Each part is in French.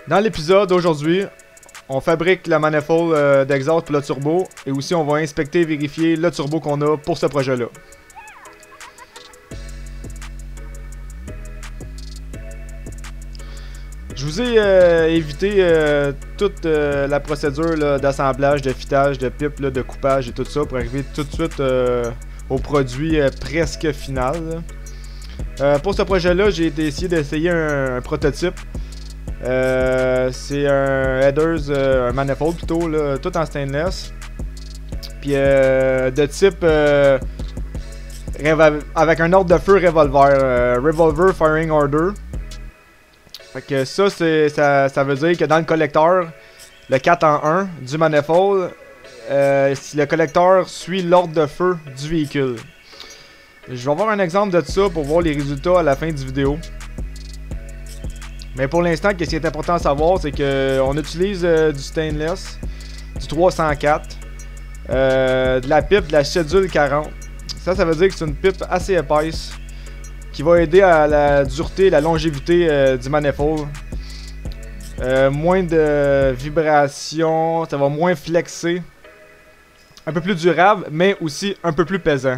Dans l'épisode d'aujourd'hui, on fabrique la manifold d'exhaust pour le turbo et aussi on va inspecter et vérifier le turbo qu'on a pour ce projet-là. Je vous ai évité toute la procédure d'assemblage, de fitage, de pipe, de coupage et tout ça pour arriver tout de suite au produit presque final. Pour ce projet-là, j'ai essayé d'essayer un prototype. C'est un headers, un manifold plutôt, là, tout en stainless. Puis de type avec un ordre de feu revolver, revolver firing order. Fait que ça veut dire que dans le collecteur, le 4 en 1 du manifold, si le collecteur suit l'ordre de feu du véhicule. Je vais avoir un exemple de ça pour voir les résultats à la fin du vidéo. Mais pour l'instant, ce qui est important à savoir, c'est qu'on utilise du stainless, du 304, de la pipe de la Schedule 40. Ça veut dire que c'est une pipe assez épaisse qui va aider à la dureté et la longévité du manifold. Moins de vibrations, ça va moins flexer. Un peu plus durable, mais aussi un peu plus pesant.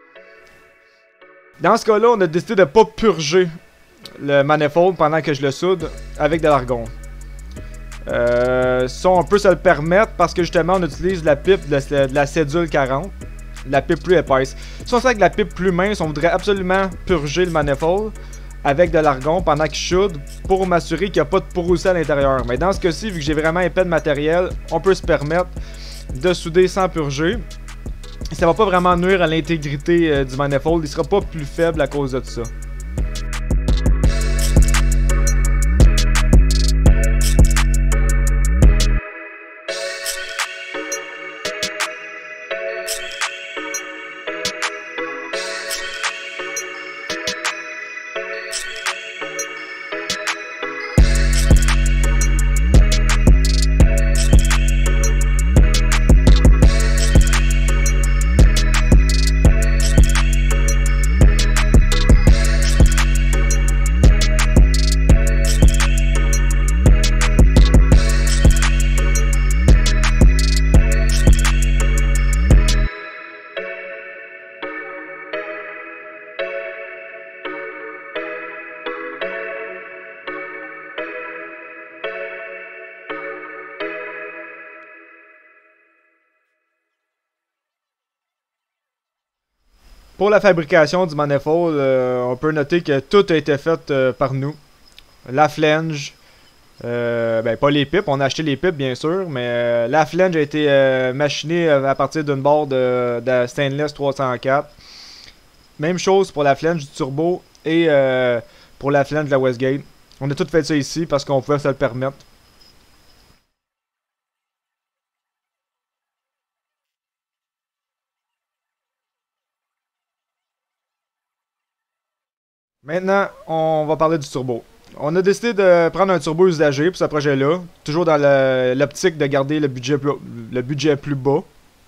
Dans ce cas-là, on a décidé de ne pas purger le manifold pendant que je le soude avec de l'argon. Ça, on peut se le permettre parce que justement, on utilise la pipe de la Schedule 40. La pipe plus épaisse. Si on sait avec la pipe plus mince, on voudrait absolument purger le manifold avec de l'argon pendant qu'il chaude pour m'assurer qu'il n'y a pas de porosité à l'intérieur. Mais dans ce cas-ci, vu que j'ai vraiment épais de matériel, on peut se permettre de souder sans purger. Et ça va pas vraiment nuire à l'intégrité du manifold, il sera pas plus faible à cause de ça. Pour la fabrication du manifold, on peut noter que tout a été fait par nous. La flange, ben pas les pipes, on a acheté les pipes bien sûr, mais la flange a été machinée à partir d'une barre de stainless 304. Même chose pour la flange du turbo et pour la flange de la Westgate. On a tout fait ça ici parce qu'on pouvait se le permettre. Maintenant, on va parler du turbo. On a décidé de prendre un turbo usagé pour ce projet-là, toujours dans l'optique de garder le budget plus bas.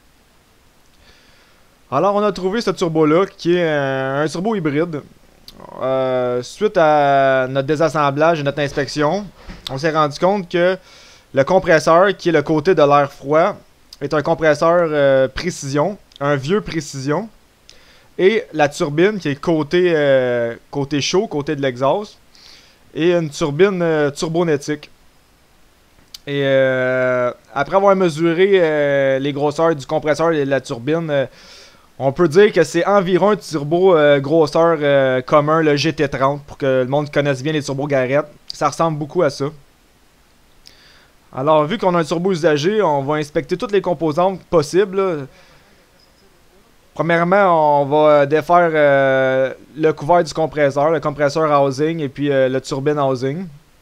Alors, on a trouvé ce turbo-là, qui est un turbo hybride. Suite à notre désassemblage et notre inspection, on s'est rendu compte que le compresseur, qui est le côté de l'air froid, est un compresseur précision, un vieux précision. Et la turbine qui est côté chaud, côté de l'exhaust. Et une turbine turbonétique. Et après avoir mesuré les grosseurs du compresseur et de la turbine, on peut dire que c'est environ un turbo grosseur commun, le GT30, pour que le monde connaisse bien les turbos Garrett. Ça ressemble beaucoup à ça. Alors, vu qu'on a un turbo usagé, on va inspecter toutes les composantes possibles, là. Premièrement, on va défaire le couvert du compresseur, le compresseur housing et puis le turbine housing.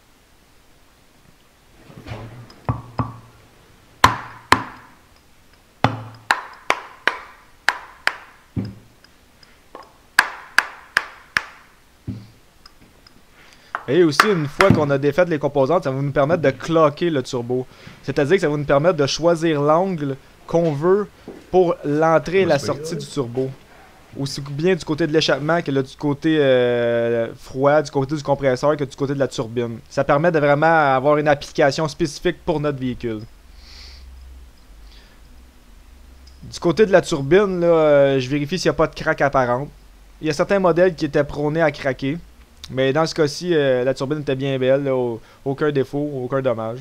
Et aussi, une fois qu'on a défait les composantes, ça va nous permettre de cloquer le turbo. C'est-à-dire que ça va nous permettre de choisir l'angle qu'on veut pour l'entrée et la sortie du turbo. aussi bien du côté de l'échappement que là, du côté froid, du côté du compresseur que du côté de la turbine. Ça permet de vraiment avoir une application spécifique pour notre véhicule. Du côté de la turbine, là, je vérifie s'il n'y a pas de craque apparente. Il y a certains modèles qui étaient prônés à craquer. Mais dans ce cas-ci, la turbine était bien belle. Là, aucun défaut, aucun dommage.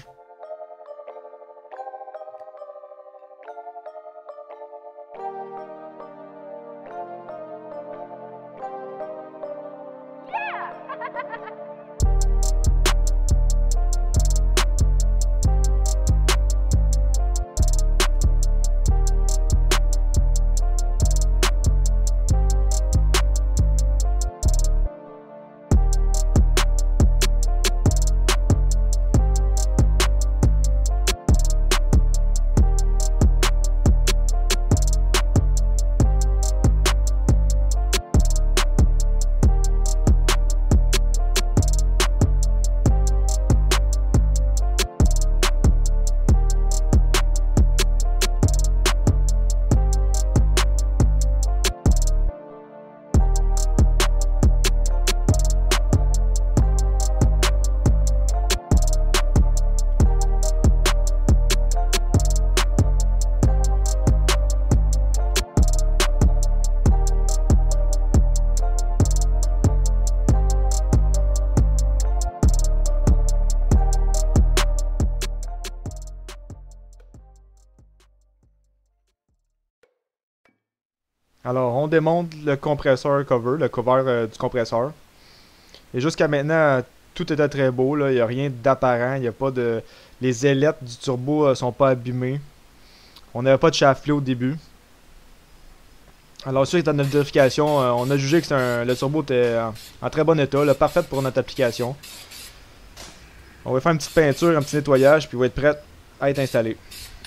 Alors, on démonte le compresseur cover, le cover du compresseur. Et jusqu'à maintenant, tout était très beau, là. Il n'y a rien d'apparent, il n'y a pas de... Les ailettes du turbo sont pas abîmées. On n'avait pas de chafflé au début. Alors, suite à notre vérification, on a jugé que le turbo était en très bon état, là, parfait pour notre application. On va faire une petite peinture, un petit nettoyage, puis il va être prêt à être installé.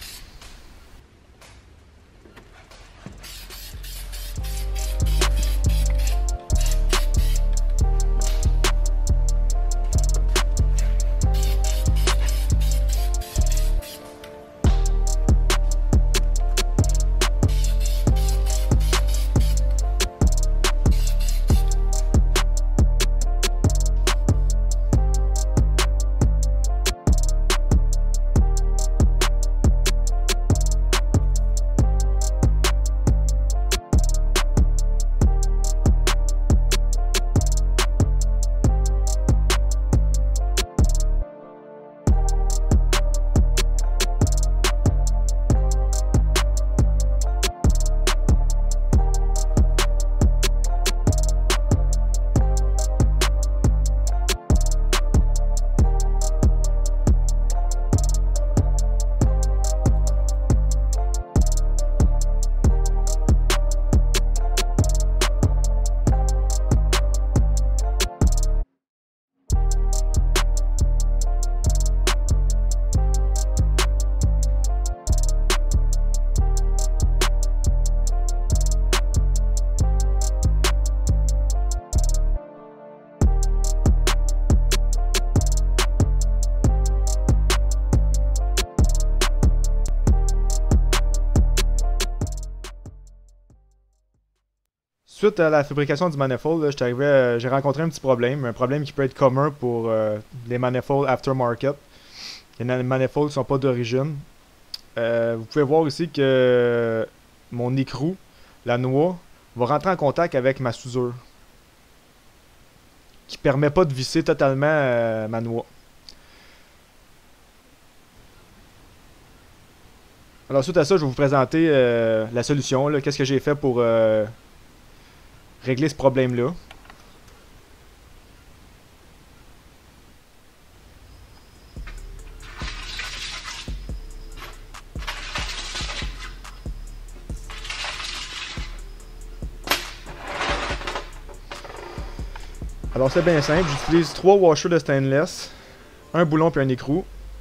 Suite à la fabrication du manifold, j'ai rencontré un petit problème. Un problème qui peut être commun pour les manifolds aftermarket. Les manifolds ne sont pas d'origine. Vous pouvez voir ici que mon écrou, la noix, va rentrer en contact avec ma soudure. Qui permet pas de visser totalement ma noix. Alors suite à ça, je vais vous présenter la solution. Qu'est-ce que j'ai fait pour régler ce problème-là. Alors c'est bien simple, j'utilise 3 washers de stainless, un boulon puis un écrou.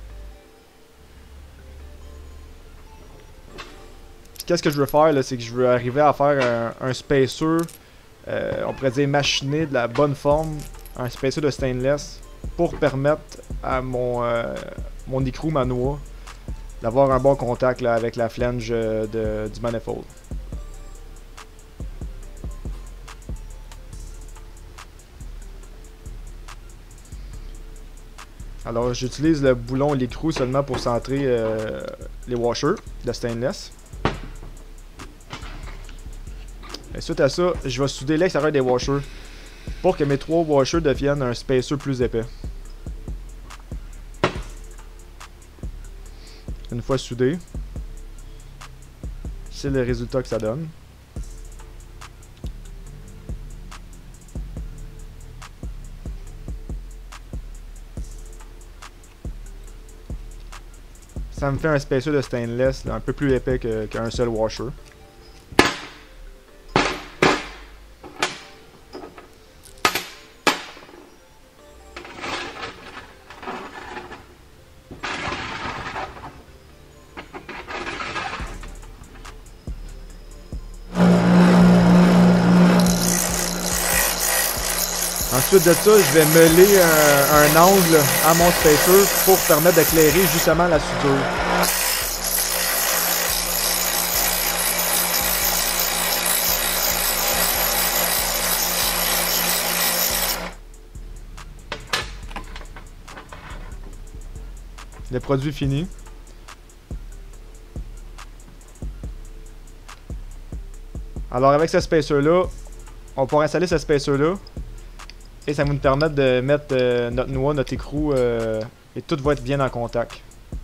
Qu'est-ce que je veux faire là, c'est que je veux arriver à faire un spacer, on pourrait dire machiné de la bonne forme, un spacer de stainless pour permettre à mon écrou, ma noix, d'avoir un bon contact là, avec la flange du manifold. Alors j'utilise le boulon et l'écrou seulement pour centrer les washers de stainless. Et suite à ça, je vais souder l'extérieur des washers pour que mes 3 washers deviennent un spacer plus épais. Une fois soudé, c'est le résultat que ça donne. Ça me fait un spacer de stainless là, un peu plus épais qu'un seul washer. Ensuite de ça, je vais mêler un angle à mon spacer pour permettre d'éclairer justement la soudure. Le produit fini. Alors avec ce spacer là, on pourra installer ce spacer là. Et ça va nous permettre de mettre notre noix, notre écrou, et tout va être bien en contact.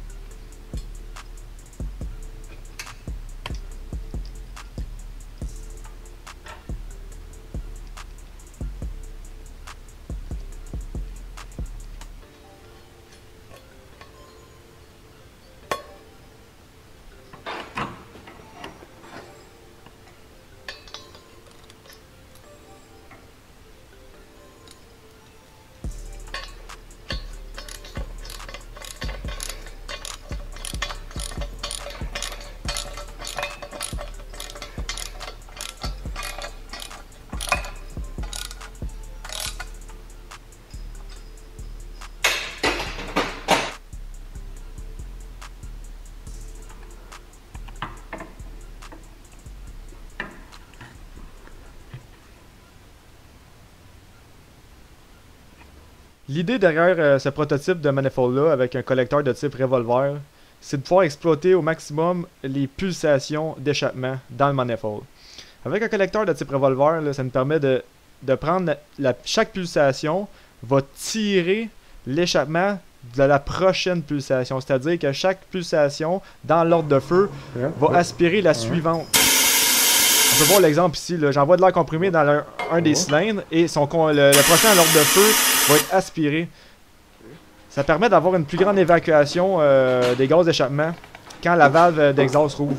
L'idée derrière ce prototype de manifold-là avec un collecteur de type revolver, c'est de pouvoir exploiter au maximum les pulsations d'échappement dans le manifold. Avec un collecteur de type revolver, là, ça nous permet de prendre chaque pulsation, va tirer l'échappement de la prochaine pulsation. C'est-à-dire que chaque pulsation, dans l'ordre de feu, va aspirer la suivante. On peut voir l'exemple ici, j'envoie de l'air comprimé dans un des cylindres et le prochain à l'ordre de feu va être aspiré. Ça permet d'avoir une plus grande évacuation des gaz d'échappement quand la valve d'exhaust rouvre.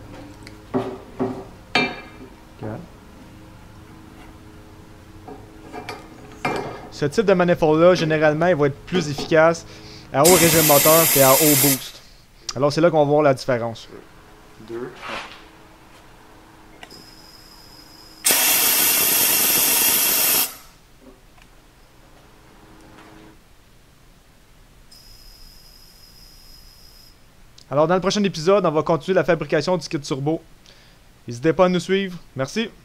Ce type de manifold-là, généralement, il va être plus efficace à haut régime moteur et à haut boost. Alors c'est là qu'on va voir la différence. Alors dans le prochain épisode, on va continuer la fabrication du kit turbo. N'hésitez pas à nous suivre. Merci.